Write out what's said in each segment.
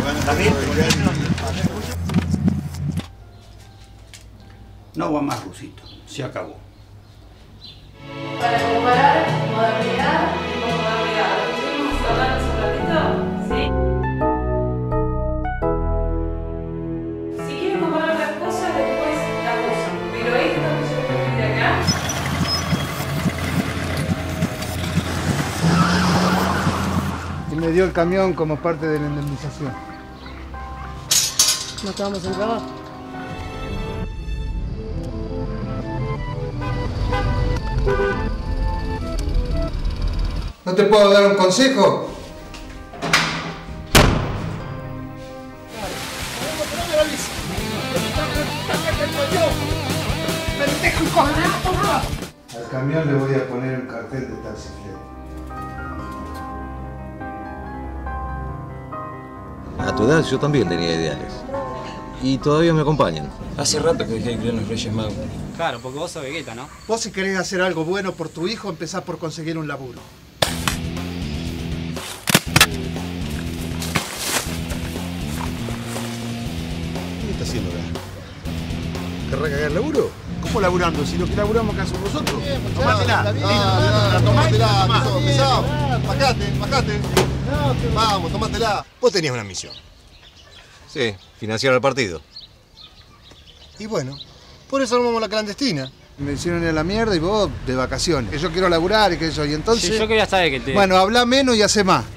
No va más, Rusito. Se acabó. Para comparar modernidad con modernidad. ¿Estuvimos hablando hace un ratito? ¿Sí? Si quieren comparar las cosas, después las usan. Pero esto que yo estoy de acá... Y me dio el camión como parte de la indemnización. ¿No estábamos en trabajo? ¿No te puedo dar un consejo? Al camión le voy a poner un cartel de taxiflete. A tu edad yo también tenía ideales. Y todavía me acompañan. Hace rato que dejé de creer en los Reyes Magos. Claro, porque vos sos Vegeta, ¿no? Vos si querés hacer algo bueno por tu hijo, empezás por conseguir un laburo. ¿Qué está haciendo acá? ¿Querrá cagar el laburo? ¿Cómo laburando? Si lo que laburamos acá somos nosotros. Tomátela. Tomátela, pesado. Bajate. Vamos, tomátela. Vos tenías una misión. Sí, financiar el partido. Y bueno, por eso armamos la clandestina. Me hicieron ir a la mierda y vos de vacaciones. Que yo quiero laburar y que eso. Y entonces... Sí, yo quería saber que te... Bueno, habla menos y hace más.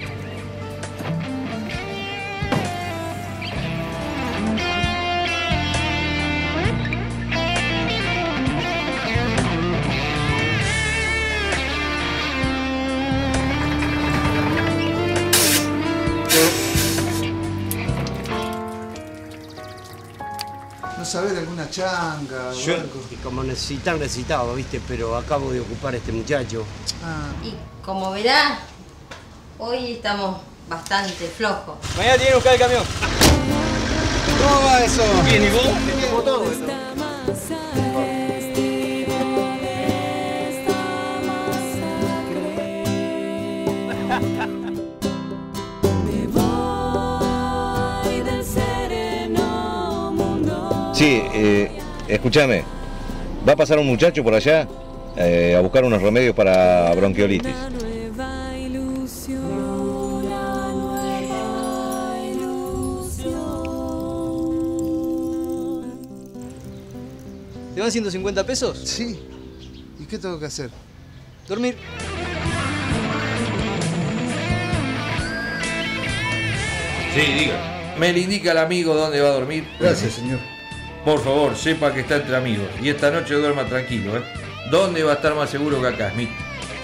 ¿No sabés de alguna changa Yo, o algo? y como necesitaba, ¿viste? Pero acabo de ocupar a este muchacho. Y como verás, hoy estamos bastante flojos. Mañana tienen que buscar el camión. ¿Cómo va eso? Bien, ¿y vos? Como todo esto. Sí, escúchame. Va a pasar un muchacho por allá a buscar unos remedios para bronquiolitis. ¿Te van 150 pesos? Sí. ¿Y qué tengo que hacer? Dormir. Sí, diga. ¿Me le indica al amigo dónde va a dormir? Gracias, señor. Por favor, sepa que está entre amigos. Y esta noche duerma tranquilo, ¿eh? ¿Dónde va a estar más seguro que acá, Smith?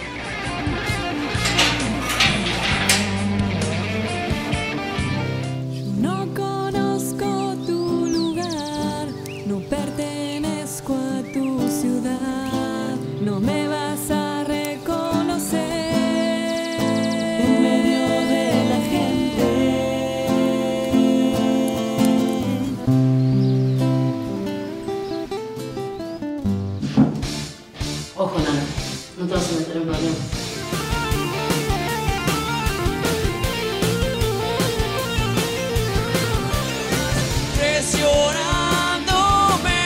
No conozco tu lugar, no pertenezco a tu ciudad, no me vas a reconocer en medio de la gente. Ojo, Nana, no te vas a meter en problema. Presionándome,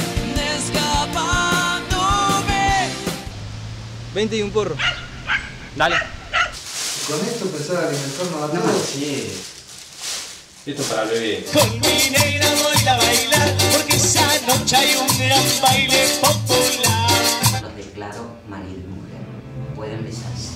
escapándome. 20 y un porro. Dale. Con esto empezar a alimentarnos a todos. Sí. Esto es para el bebé. Con mi negra voy a bailar, porque esa noche hay un gran baile popular. Los declaro marido y mujer. Pueden besarse.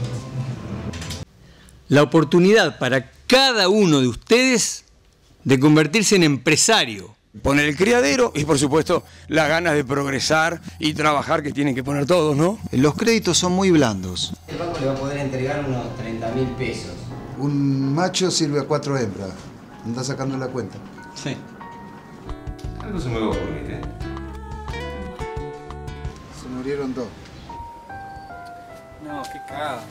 La oportunidad para cada uno de ustedes de convertirse en empresario. Poner el criadero y, por supuesto, las ganas de progresar y trabajar que tienen que poner todos, ¿no? Los créditos son muy blandos. El banco le va a poder entregar unos 30.000 pesos. Un macho sirve a 4 hembras. Anda sacando la cuenta. Sí. Algo se me va a ocurrir, ¿eh? Se murieron 2. No, qué cagada.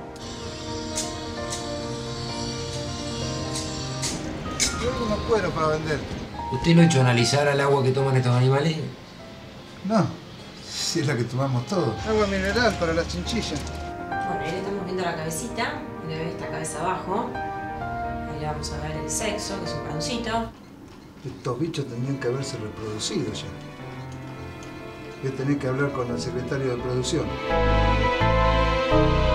Y algunos cueros para vender. ¿Usted no ha hecho analizar al agua que toman estos animales? No, si es la que tomamos todos. Agua mineral para las chinchillas. Bueno, ahí le estamos viendo la cabecita. Le ve esta cabeza abajo. Ahí le vamos a dar el sexo, que es un varoncito. Estos bichos tendrían que haberse reproducido ya. Voy a tener que hablar con el secretario de producción.